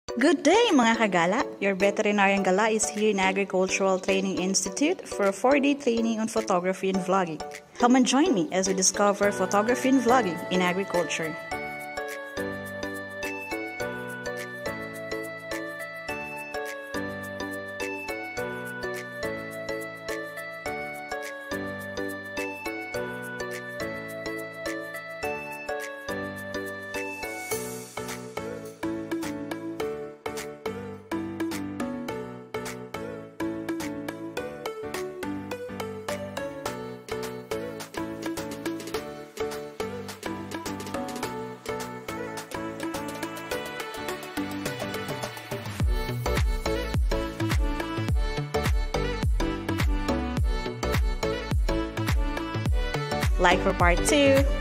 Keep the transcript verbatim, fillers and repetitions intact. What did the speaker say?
Good day mga kagala! Your veterinarian gala is here in Agricultural Training Institute for a four-day training on photography and vlogging. Come and join me as we discover photography and vlogging in agriculture. Like for part two.